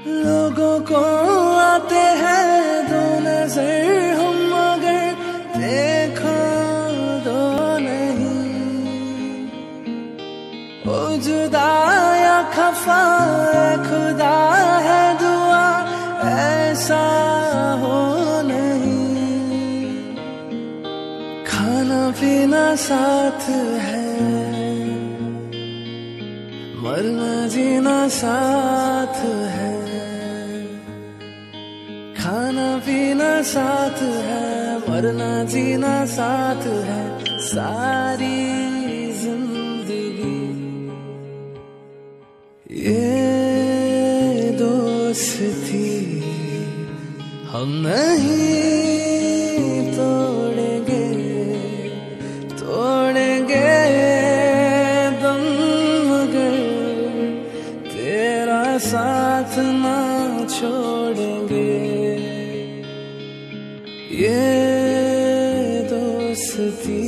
लोगों को आते हैं दो नजर, हम मगर देखो दो नहीं। ओ जुदा या खफा खुदा है दुआ ऐसा हो नहीं। खाना पीना साथ है, मरना जीना साथ है। खाना पीना साथ है, मरना जीना साथ है। सारी जिंदगी ये दोस्ती हम नहीं तोड़ेंगे, तोड़ेंगे दम मगर तेरा साथ ना छोड़ेंगे। ये दोस्ती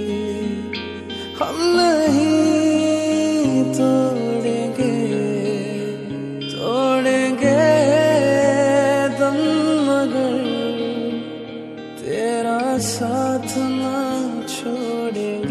हम नहीं तोड़ेंगे, तोड़ेंगे दम मगर तेरा साथ ना छोड़ेंगे।